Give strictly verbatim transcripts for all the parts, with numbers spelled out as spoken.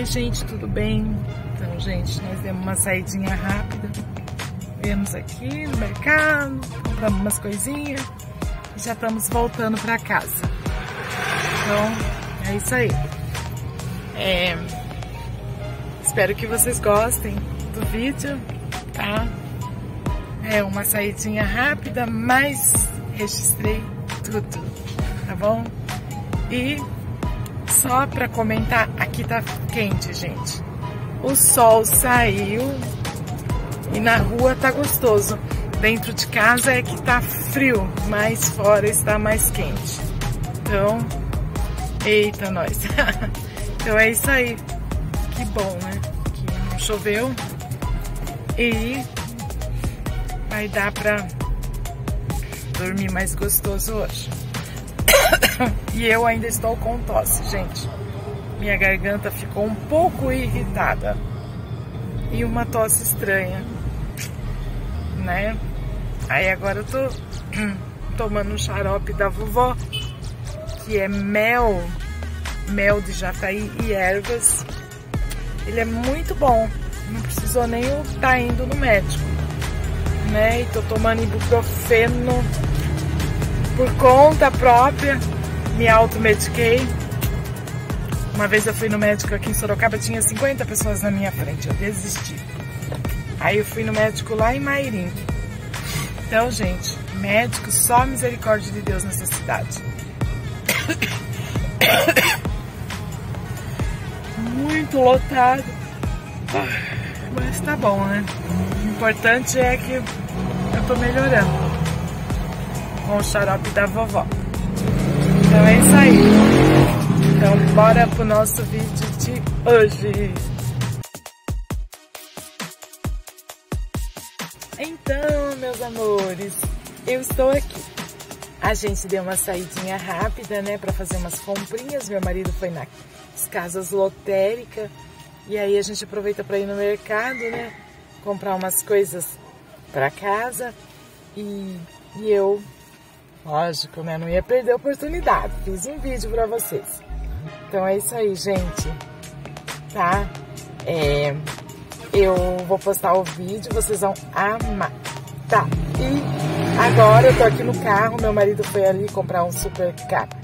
Oi gente, tudo bem? Então gente, nós demos uma saidinha rápida. Viemos aqui no mercado, compramos umas coisinhas e já estamos voltando para casa. Então é isso aí. É... Espero que vocês gostem do vídeo, tá? É uma saidinha rápida, mas registrei tudo, tá bom? E só pra comentar, aqui tá quente, gente. O sol saiu e na rua tá gostoso. Dentro de casa é que tá frio, mas fora está mais quente. Então, eita nós. Então é isso aí. Que bom, né? Que não choveu e vai dar pra dormir mais gostoso hoje. E eu ainda estou com tosse, gente. Minha garganta ficou um pouco irritada. E uma tosse estranha, né? Aí agora eu tô tomando um xarope da vovó, que é mel, mel de jataí e ervas. Ele é muito bom. Não precisou nem eu estar indo no médico, né? E tô tomando ibuprofeno por conta própria. Me automediquei. Uma vez eu fui no médico aqui em Sorocaba, tinha cinquenta pessoas na minha frente, eu desisti. Aí eu fui no médico lá em Mairim. Então, gente, médico, só misericórdia de Deus nessa cidade. Muito lotado. Mas tá bom, né? O importante é que eu tô melhorando com o xarope da vovó. Então é isso aí. Então bora pro nosso vídeo de hoje. Então, meus amores, eu estou aqui. A gente deu uma saidinha rápida, né, pra fazer umas comprinhas. Meu marido foi nas casas lotéricas. E aí a gente aproveita para ir no mercado, né, comprar umas coisas para casa. E, e eu... Lógico, né? Não ia perder a oportunidade. Fiz um vídeo pra vocês. Então é isso aí, gente. Tá? É, eu vou postar o vídeo, vocês vão amar. Tá? E agora eu tô aqui no carro. Meu marido foi ali comprar um super cap.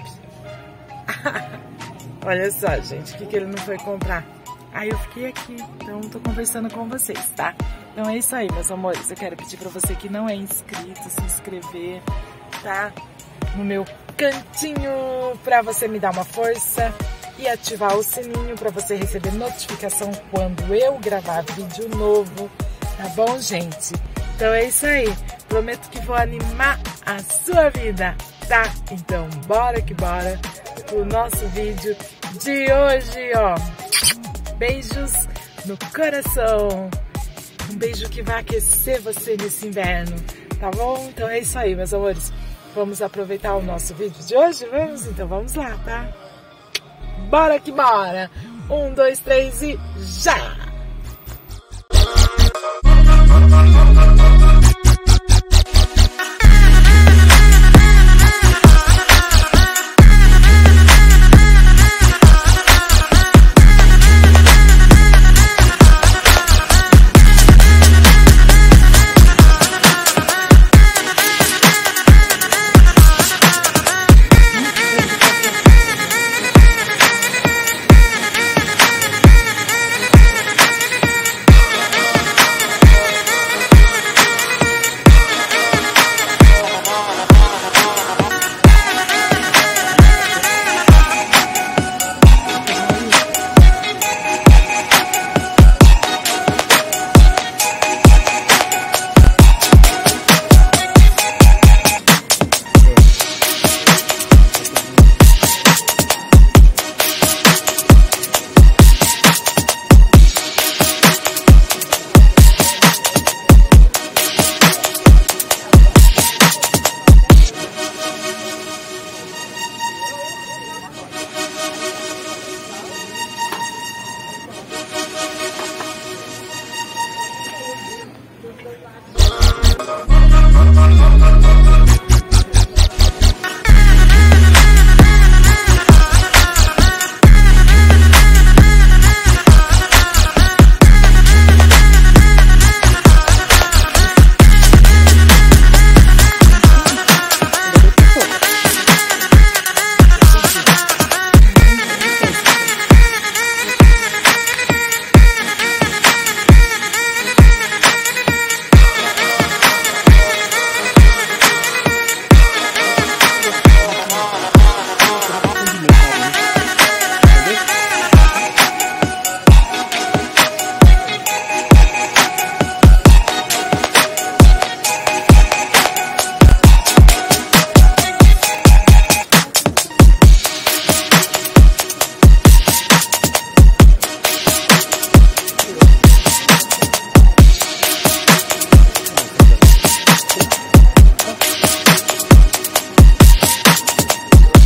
Olha só, gente, o que, que ele não foi comprar. Aí eu fiquei aqui, então tô conversando com vocês, tá? Então é isso aí, meus amores. Eu quero pedir pra você que não é inscrito, se inscrever, tá? No meu cantinho, pra você me dar uma força e ativar o sininho pra você receber notificação quando eu gravar vídeo novo, tá bom, gente? Então é isso aí, prometo que vou animar a sua vida, tá? Então bora que bora pro nosso vídeo de hoje, ó. Beijos no coração, um beijo que vai aquecer você nesse inverno, tá bom? Então é isso aí, meus amores. Vamos aproveitar o nosso vídeo de hoje? Vamos? Então vamos lá, tá? Bora que bora! Um, dois, três e já!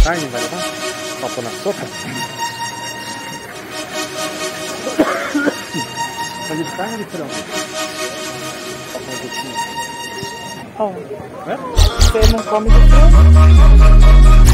carne, vai levar? Pra pôr na sopa? Fazer de carne ou de frango? Ó, é? Você não come de frango?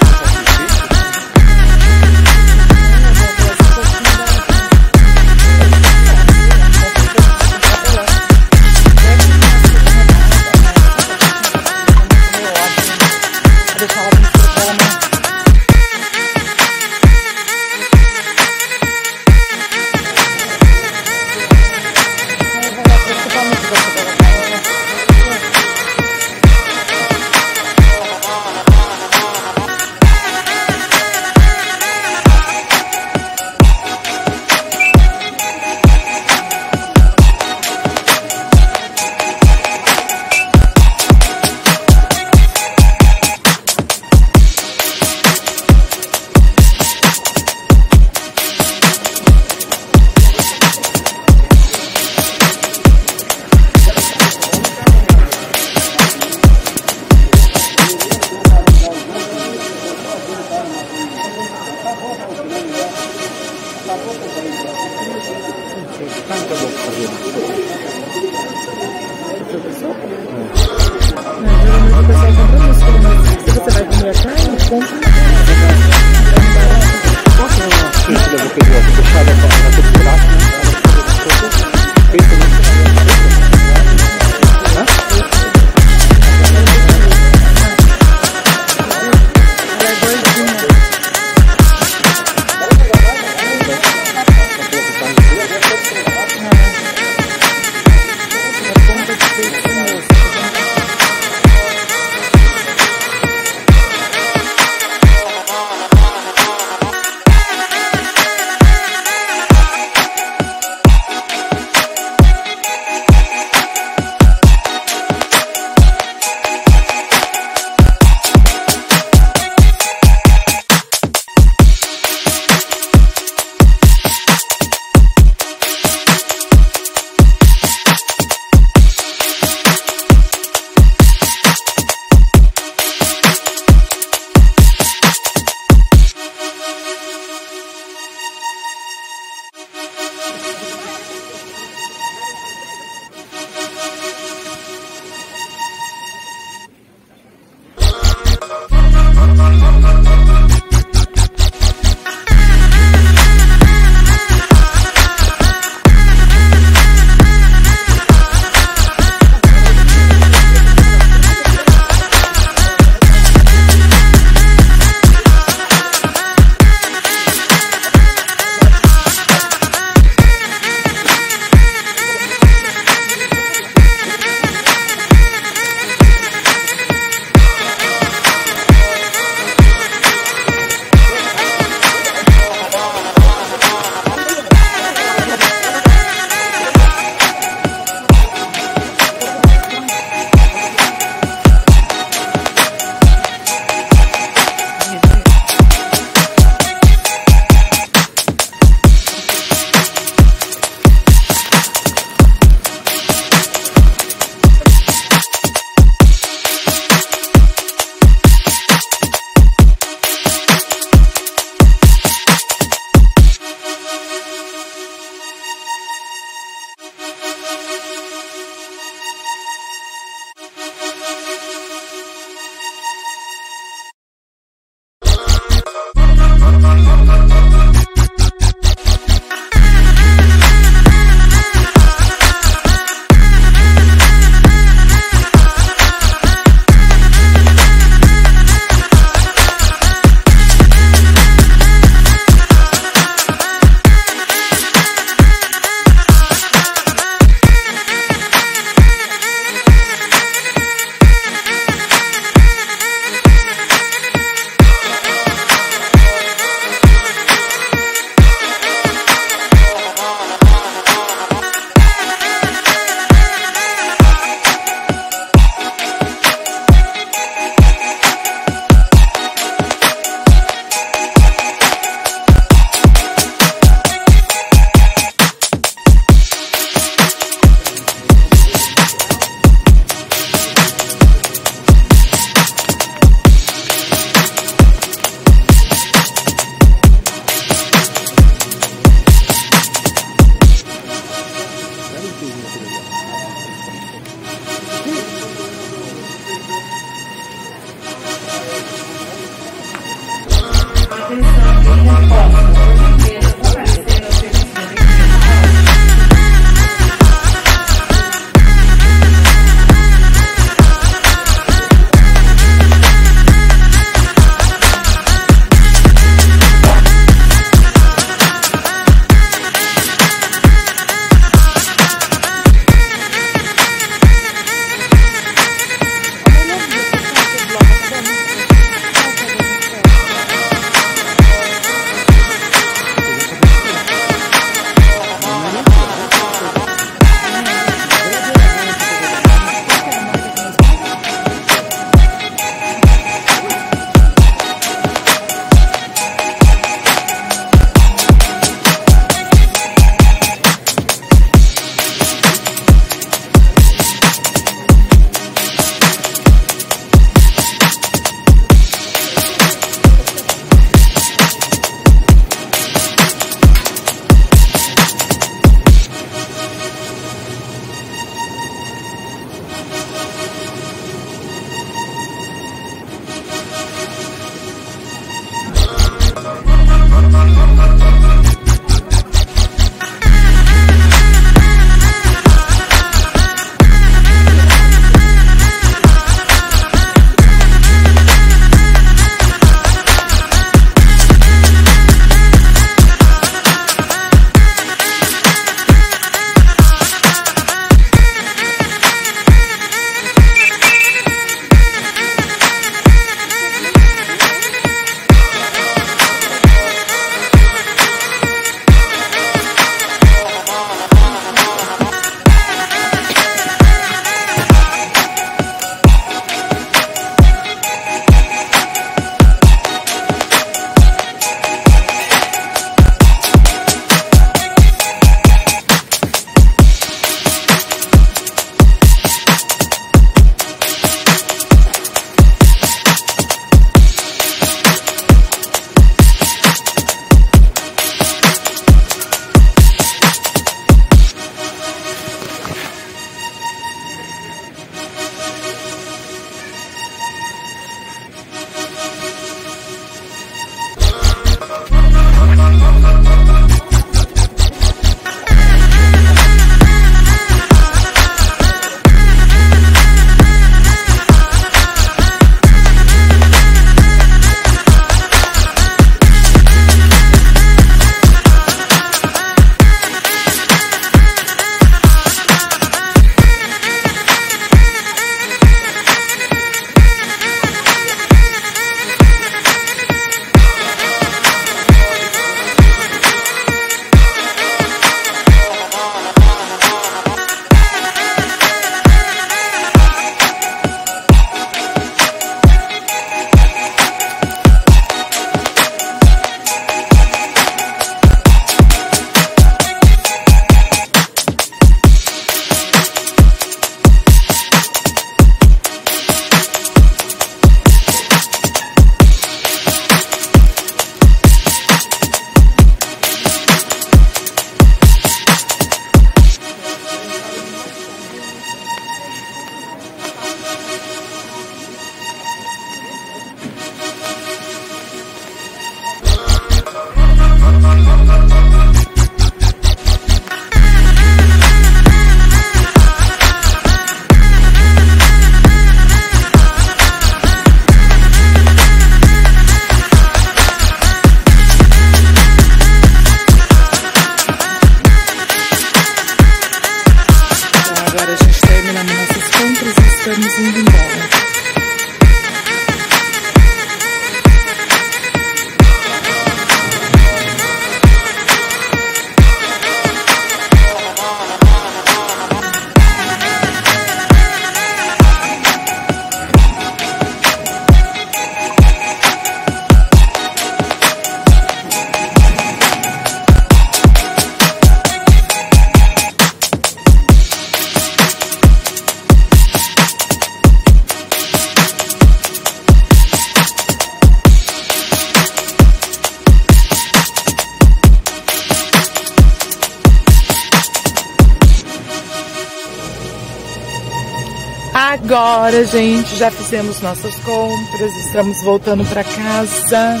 Agora, gente, já fizemos nossas compras, estamos voltando para casa.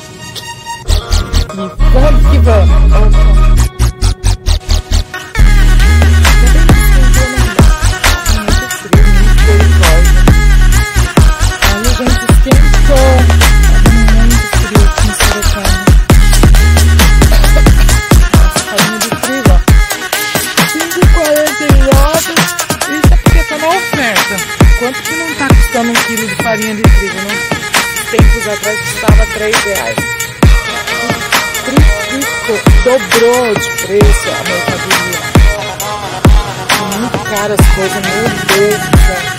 E vamos que vamos. Quanto que não tá custando um quilo de farinha de trigo, né? Tempos atrás custava três reais. Triplicou, dobrou de preço a mercadoria. Muito caro as coisas, meu Deus do céu.